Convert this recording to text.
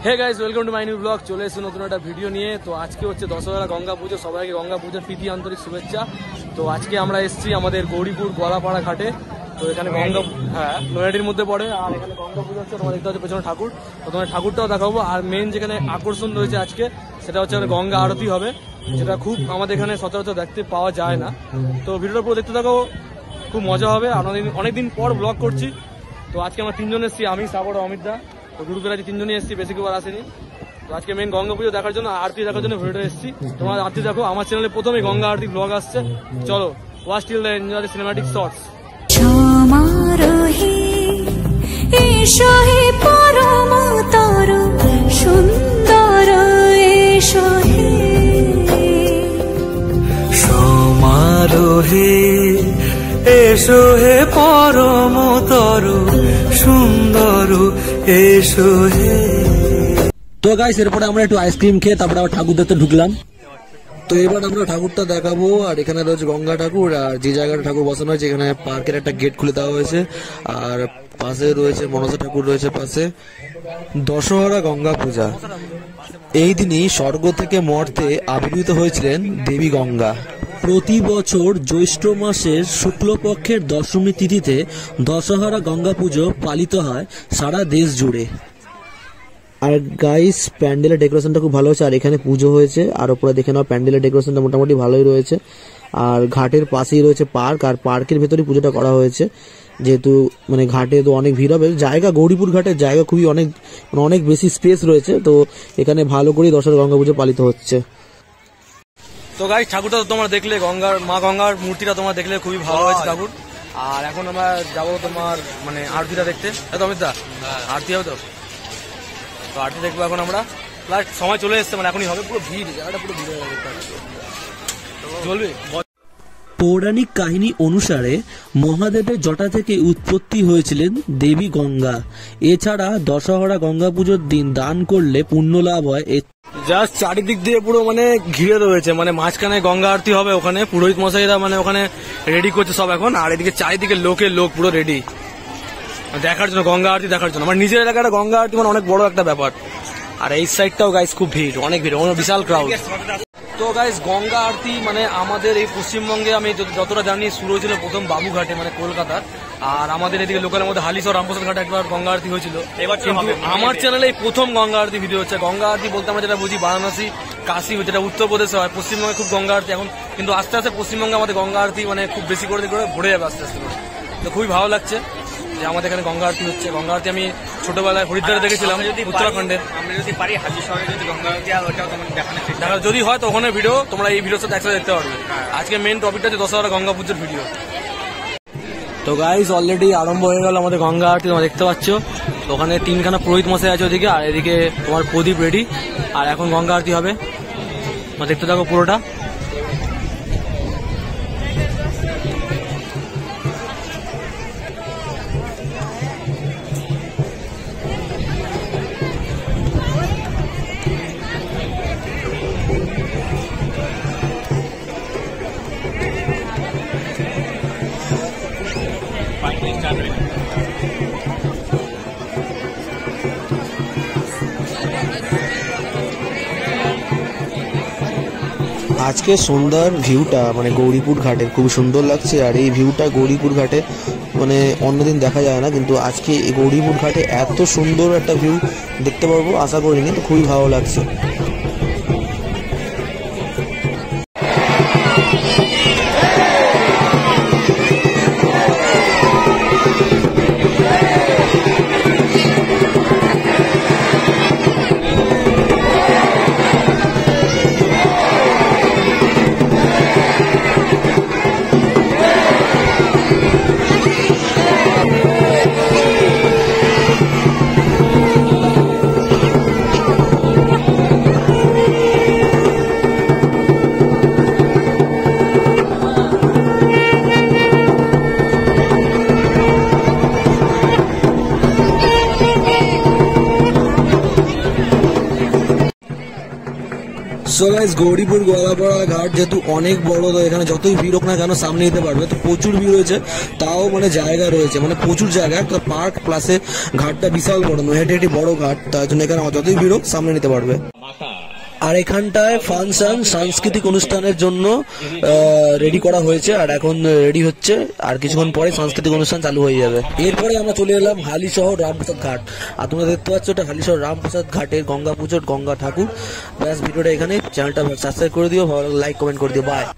Hey guys, welcome to my new vlog. চলে এসেছি নতুন একটা ভিডিও নিয়ে। তো আজকে হচ্ছে দশহরা গঙ্গা পুজো। সবাইকে গঙ্গা পুজোর প্রীতি আন্তরিক শুভেচ্ছা। তো আজকে আমরা এসেছি আমাদের গৌরীপুর গলাপাড়া ঘাটে। তো এখানে গঙ্গা নয়াডির মধ্যে পড়ে, আর এখানে গঙ্গা পুজো হচ্ছে। তোমার দেখতে হচ্ছে পেছনে ঠাকুর, তো তোমার ঠাকুরটাও দেখাবো। আর মেন যেখানে আকর্ষণ রয়েছে আজকে, সেটা হচ্ছে গঙ্গা আরতি হবে, যেটা খুব আমাদের এখানে সচরাচর দেখতে পাওয়া যায় না। তো ভিডিওটা পুরো দেখতে থাকো, খুব মজা হবে। আর অনেকদিন পর ব্লগ করছি। তো আজকে আমরা তিনজন এসেছি, আমি, সাগর, অমিত দা। তো গ্রুপের আজকে তিনজনই এসেছি, বেশি কেউ আর আসেনি। তো আজকে মেন গঙ্গা পুজো দেখার জন্য, আরতি দেখার জন্য ভিডিওটা এসেছি। তোমরা আরতি দেখো। আমার চ্যানেলে প্রথমে গঙ্গা আরতি ব্লগ আসছে। চলো, watch till the enjoy the cinematic shorts. সমারোহে এসো হে পরম তরু সুন্দর, এসো হে সমারোহে এসো হে পরম তরু সুন্দর, এসো হে। তো গাইস, এরপরে আমরা একটু আইসক্রিম খেয়ে তারপরে আবার ঠাকুর দেখতে ঢুকলাম। তো এবার আমরা ঠাকুরটা দেখাবো। আর এখানে রয়েছে গঙ্গা ঠাকুর, আর যে জায়গাটা ঠাকুর বসানো হয়েছে এখানে পার্কের একটা গেট খুলে দেওয়া হয়েছে। আর পাশে রয়েছে মনসা ঠাকুর রয়েছে পাশে। দশহরা গঙ্গা পূজা, এই দিনই স্বর্গ থেকে মর্তে আবির্ভূত হয়েছিলেন দেবী গঙ্গা। প্রতি বছর জ্যৈষ্ঠ মাসের শুক্লপক্ষের দশমী তিথিতে দশহরা গঙ্গা পুজো পালিত হয় সারা দেশ জুড়ে। আর গাইস, প্যান্ডেলের ডেকোরেশনটা খুব ভালো হয়েছে। আর এখানে পুজো হয়েছে, আর ওপরে দেখে নাও প্যান্ডেলের ডেকোরেশনটা মোটামুটি ভালোই রয়েছে। আর ঘাটের পাশেই রয়েছে পার্ক, আর পার্কের ভেতরেই পুজোটা করা হয়েছে। যেহেতু মানে ঘাটে তো অনেক ভিড় হবে, জায়গা গৌরীপুর ঘাটের জায়গা খুবই অনেক বেশি স্পেস রয়েছে। তো এখানে ভালো করেই দশহরা গঙ্গা পুজো পালিত হচ্ছে। তো গাইস, ঠাকুরটা তো তোমরা দেখলে, মা গঙ্গার মূর্তিটা তোমরা দেখলে, খুবই ভালো হয়েছে ঠাকুর। আর এখন আমরা যাবো তোমার মানে আরতিটা দেখতে। তো অমিত দা, আরতি হবে তো আরতি দেখবো এখন আমরা। প্লাস সময় চলে এসছে, মানে এখনই হবে। পুরো ভিড়, জায়গাটা পুরো ভিড় হয়ে গেছে। চলবে। পৌরাণিক কাহিনী অনুসারে মহাদেবের জটা থেকে উৎপত্তি হয়েছিলেন দেবী গঙ্গা। এছাড়া দশহরা গঙ্গা পুজোর দিন দান করলে পুণ্য লাভ হয়। জাস্ট চারিদিক দিয়ে পুরো মানে ঘিরে রয়েছে, মানে মাঝখানে গঙ্গা আরতি হবে। ওখানে পুরোহিত মশাইরা মানে ওখানে রেডি করছে সব এখন। আর এদিকে চারিদিকে লোক পুরো রেডি দেখার জন্য, গঙ্গা আরতি দেখার জন্য। আমার নিজের এলাকাটা গঙ্গা আরতি মানে অনেক বড় একটা ব্যাপার। আর এই সাইডটাও গাইস খুব ভিড়, অনেক ভিড়, বিশাল ক্রাউড। তো গাইস, গঙ্গা আরতি মানে আমাদের এই পশ্চিমবঙ্গে আমি যতটা জানি শুরু হয়েছিল প্রথম বাবুঘাটে, মানে কলকাতার। আর আমাদের এদিকে লোকালের মধ্যে হালিশহর রামপ্রসাদ ঘাটে একবার গঙ্গা আরতি হয়েছিল। এবার কিন্তু আমার চ্যানেলে প্রথম গঙ্গা আরতি ভিডিও হচ্ছে। গঙ্গা আরতি বলতে আমরা যেটা বুঝি বারাণসী, কাশী, যেটা উত্তরপ্রদেশে হয়। পশ্চিমবঙ্গে খুব গঙ্গা আরতি এখন, কিন্তু আস্তে আস্তে পশ্চিমবঙ্গে আমাদের গঙ্গা আরতি মানে খুব বেশি করে ভরে যাবে আস্তে আস্তে করে। তো খুবই ভালো লাগছে যে আমাদের এখানে গঙ্গা আরতি হচ্ছে। গঙ্গা আরতি আমি ছোটবেলায় হরিদ্বারে দেখেছিলাম, উত্তরাখণ্ডে। আমরা যদি পারি হাজিশহরে যদি গঙ্গা আরতি হয়, ওটাও তোমাদের দেখা যদি হয় তো ওখানে ভিডিও তোমরা এই ভিডিওর সাথে একসাথে দেখতে পারবে। আজকে মেন টপিকটা হচ্ছে দশহরা গঙ্গা পুজোর ভিডিও। তো গাইস, অলরেডি আরম্ভ হয়ে গেল আমাদের গঙ্গা আরতি। তোমরা দেখতে পাচ্ছ ওখানে তিনখানা পুরোহিত মশাই আছে ওদিকে, আর এদিকে তোমার প্রদীপ রেডি। আর এখন গঙ্গা আরতি হবে, তোমরা দেখতে থাকো পুরোটা। আজকে সন্ধ্যার ভিউটা মানে গৌরীপুর ঘাটের খুব সুন্দর লাগছে। আর এই ভিউটা গৌরীপুর ঘাটে মানে অন্যদিন দেখা যায় না, কিন্তু আজকে এই গৌরীপুর ঘাটে এত সুন্দর একটা ভিউ দেখতে পারবো আশা করিনি। তো খুবই ভালো লাগছে। সো গাইস, গৌরীপুর গোয়ালাপাড়া ঘাট যেহেতু অনেক বড়, তো এখানে যতই ভিড় হোক না কেন সামনে নিতে পারবে। তো প্রচুর ভিড় হয়েছে, তাও মানে জায়গা রয়েছে, মানে প্রচুর জায়গা, একটা পার্ক প্লাসে ঘাটটা বিশাল বড়, হেঁটে বড় ঘাট, তার জন্য এখানে যতই ভিড় হোক সামনে নিতে পারবে। আর এখানটায় ফাংশন সাংস্কৃতিক অনুষ্ঠানের জন্য রেডি করা হয়েছে, আর এখন রেডি হচ্ছে, আর কিছুক্ষণ পরে সাংস্কৃতিক অনুষ্ঠান চালু হয়ে যাবে। এরপরে আমরা চলে এলাম হালিশহর রামপ্রসাদ ঘাট, আর তোমরা দেখতে পাচ্ছ এটা হালিশহর রামপ্রসাদ ঘাটের গঙ্গা পুজোর গঙ্গা ঠাকুর। ব্যাস, ভিডিওটা এখানে, চ্যানেলটা সাবস্ক্রাইব করে দিও, ভালো লাইক কমেন্ট করে দিও, বাই।